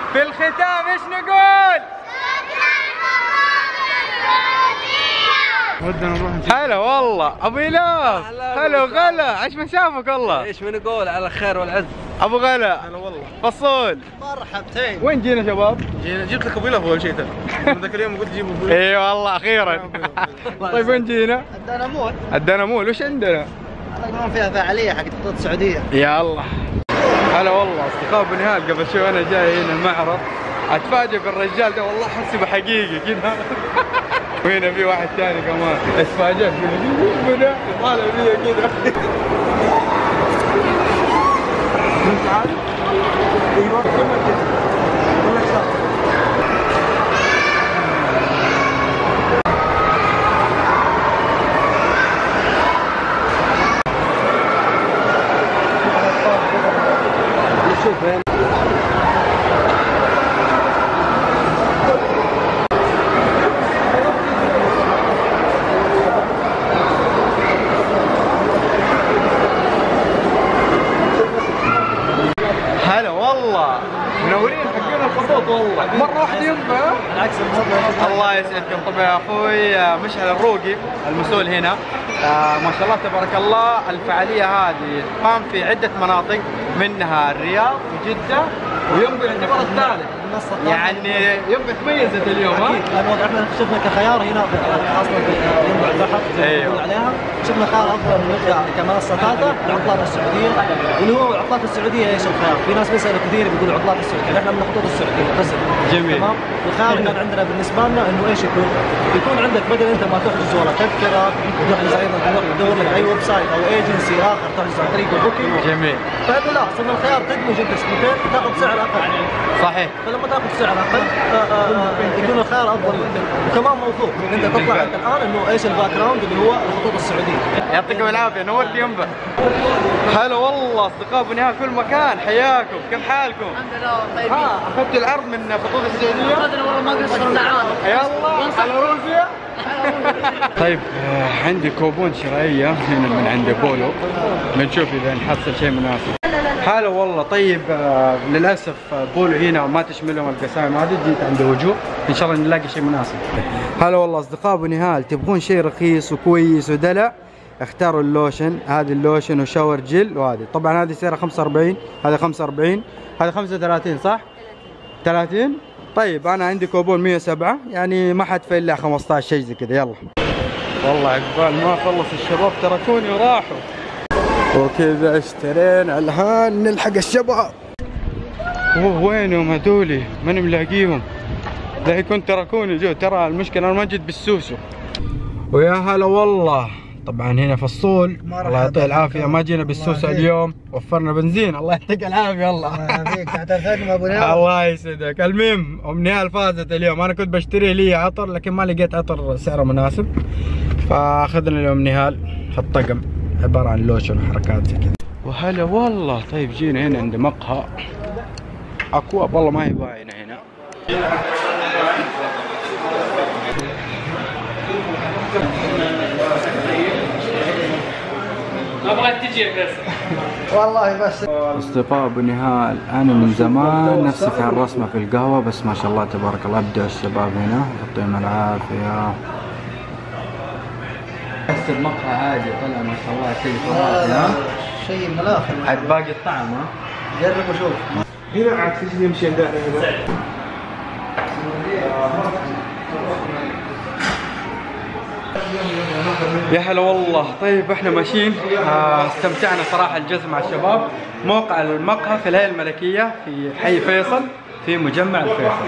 في الختام ايش نقول؟ ودنا نروح نشوف. هلا والله ابو ايلاف. هلا وغلا، ايش ما شافك والله؟ ايش بنقول على الخير والعز. ابو غلا. هلا والله. فصول. مرحبتين. وين جينا شباب؟ جينا جبت لك ابو ايلاف اول شيء ترى. ذاك اليوم قلت جيب ابو اي والله اخيرا. طيب وين جينا؟ الدنمول. الدنمول، وش عندنا؟ يقولون فيها فعاليه حق خطوط السعوديه. يا الله. هلا والله اصدقاء ابو نهال، قبل شوي انا جاي هنا المعرض اتفاجئ بالرجال ده، والله احسبه حقيقي كذا. وهنا في واحد ثاني كمان اتفاجئت بده طالع فيا كذا. ايوه شوف وين. هلا والله منورين حقين الخطوط والله. مرة واحدة ينفع؟ بالعكس المرة. الله يسعدكم. طبعا يا اخوي مشعل الروقي المسؤول هنا، ما شاء الله تبارك الله الفعالية هذه تقام في عدة مناطق، منها الرياض وجدة وينبع الجبل الثالث. يعني ينبع تميزت اليوم. اكيد لانه احنا شفنا كخيار هنا خاصه في ينبع البحر زي ما يقول عليها، شفنا خيار افضل انه يرجع كمنصه ثالثه العطلات السعوديه، واللي هو العطلات السعوديه ايش الخيار؟ في ناس بيسالوا كثير بيقولوا عطلات السعوديه، احنا من الخطوط السعوديه بس. جميل. تمام؟ الخيار كان عندنا بالنسبه لنا انه ايش يكون عندك بدل انت ما تحجز ولا تذكره وتحجز ايضا تدور لك اي ويب سايت او ايجنسي اخر تحجز عن طريق البوكينج. جميل. فانه لا، صرنا الخيار تدمج انت سكوتين تاخذ سعر اقل. صحيح. فلما تاخذ سعر اقل يكون الخيار افضل لك، وكمان موثوق انت تطلع انت الان انه ايش الباك جراوند اللي هو الخطوط السعوديه. يعطيكم العافيه، نورت ينبع. هلا والله اصدقاء ابو نهال كل مكان، حياكم، كيف حالكم؟ الحمد لله طيبين. اخذت العرض من خطوط السعوديه؟ اخذنا والله ما قصرنا عاد. يلا على روسيا. طيب عندي كوبون شرائيه هنا من عند بولو، بنشوف اذا نحصل شيء مناسب. هلا والله. طيب للاسف بولو هنا ما تشملهم القسائم هذه، جيت عند وجوه ان شاء الله نلاقي شيء مناسب. هلا والله اصدقاء ابو نهال، تبغون شيء رخيص وكويس ودلع؟ اختاروا اللوشن، هذه اللوشن وشاور جل، وهذه طبعا هذه سعرها 45، هذا 45، هذا 35 صح؟ 30؟ طيب انا عندي كوبون 107، يعني ما حدفع الا 15 شيء زي كذا. يلا والله عقبال ما خلص الشباب تركوني وراحوا، وكذا اشترينا الهان نلحق الشباب. وينهم هذولي؟ ماني ملاقيهم، لا كنت تركوني جو. ترى المشكلة انا ما جيت بالسوسو. ويا هلا والله. طبعا هنا فصول، الله يعطيه العافيه، ما جينا بالسوسه اليوم، وفرنا بنزين، الله يعطيك العافيه والله. الله يعافيك، تحت الخدمه ابو نهال. الله يسعدك. المهم ام نهال فازت اليوم، انا كنت بشتري لي عطر لكن ما لقيت عطر سعره مناسب، فاخذنا اليوم نهال الطقم عباره عن لوشن وحركات زي كذا. وهلا والله. طيب جينا هنا عند مقهى اكواب، والله ما هي باينه هنا. ابغى تجي بس. والله بس. اصدقاء ابو نهال، انا من زمان نفسي في الرسمه في القهوه، بس ما شاء الله تبارك الله ابدع الشباب هنا، يعطيهم العافيه. بس المقهى عادي طلع ما شاء الله شيء خرافي. شيء من الاخر. عاد باقي الطعم ها؟ جرب وشوف. هنا عاد تجي يمشي عندنا هنا. يا هلا والله. طيب احنا ماشيين، استمتعنا صراحه الجلسه مع الشباب. موقع المقهى في الهيئه الملكيه في حي فيصل في مجمع الفيصل.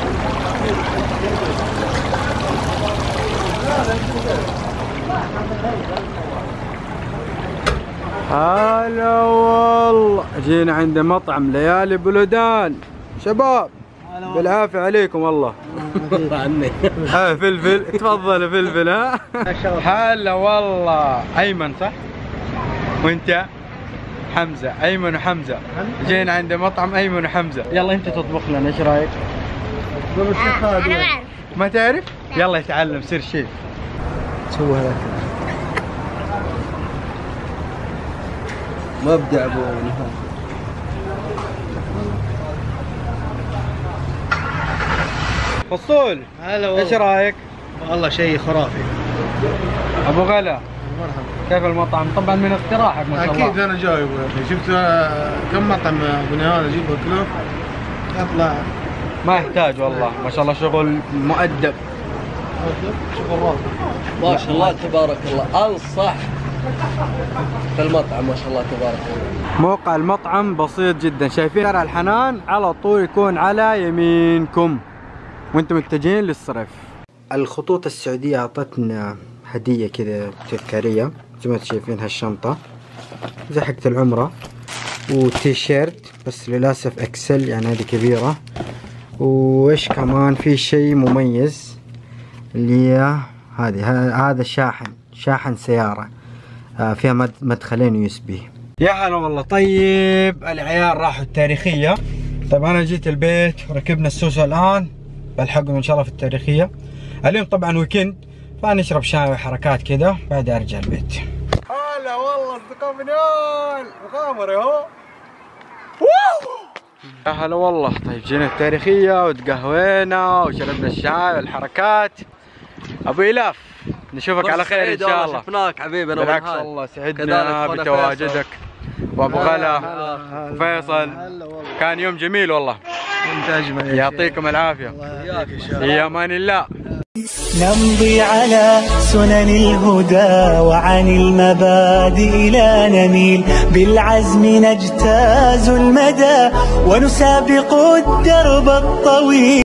هلا والله. جينا عند مطعم ليالي بلودان شباب، بالعافيه عليكم والله. الله عني. ها فلفل، تفضل فلفل. ها هلا والله. ايمن صح؟ وانت؟ حمزه. ايمن وحمزه جينا عند مطعم ايمن وحمزه. يلا انت تطبخ لنا، ايش رايك؟ انا ما اعرف. ما تعرف؟ يلا يتعلم، سير شيف. سوى هذاك مبدع ابو نهال. فصول هلا والله. ايش رايك؟ والله شيء خرافي. ابو غلا مرحبا. كيف المطعم؟ طبعا من اقتراحك ما شاء الله. اكيد انا جايبه يا اخي، شفت كم مطعم ابو نهال اجيبه كله يطلع ما يحتاج والله، ما شاء الله شغل مؤدب. شغل راقي. ما شاء الله تبارك الله. انصح في المطعم ما شاء الله تبارك الله. موقع المطعم بسيط جدا، شايفين شارع الحنان على طول يكون على يمينكم وانتم متجهين للصرف. الخطوط السعودية اعطتنا هدية كذا تذكارية زي ما انتم شايفين، هالشنطة زي حقة العمرة، وتيشيرت بس للأسف اكسل يعني هذه كبيرة. وايش كمان في شيء مميز اللي هي هذا شاحن سيارة فيها مدخلين USB. يا هلا والله. طيب العيال راحوا التاريخية، طيب انا جيت البيت وركبنا السوسو الان بلحقهم ان شاء الله في التاريخية. اليوم طبعا ويكند فنشرب شاي وحركات كذا بعدين ارجع البيت. هلا والله اصدقاء منال مغامرة اهو. يا هلا والله. طيب جينا التاريخية وتقهوينا وشربنا الشاي والحركات. ابو إلاف نشوفك على خير ان شاء الله. شفناك حبيبي. انا بالعكس والله سعدنا بتواجدك. وابو غلا وفيصل، كان يوم جميل والله. انت اجمل. يعطيكم العافية. في امان الله. نمضي على سنن الهدى وعن المبادئ لا نميل، بالعزم نجتاز المدى ونسابق الدرب الطويل.